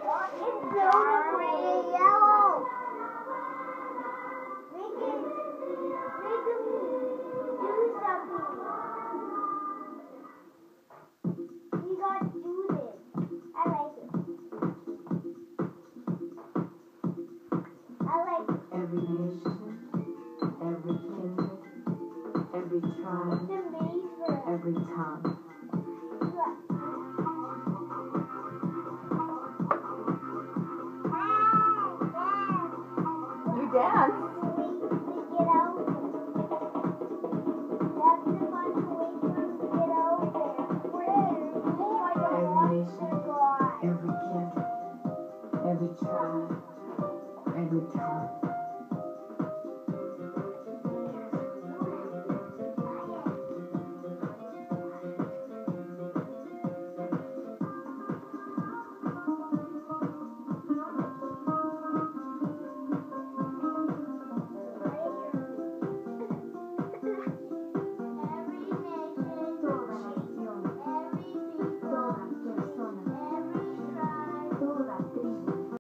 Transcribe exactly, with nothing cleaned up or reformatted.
It's beautiful and yellow. Make it, make him do something. We gotta do this. I like it. I like it. Every nation, every kindred, every tribe, It's amazing. every tongue. You dance. Get out. That's the fun way to get out there. Every nation, every kindred, every tribe, every tongue.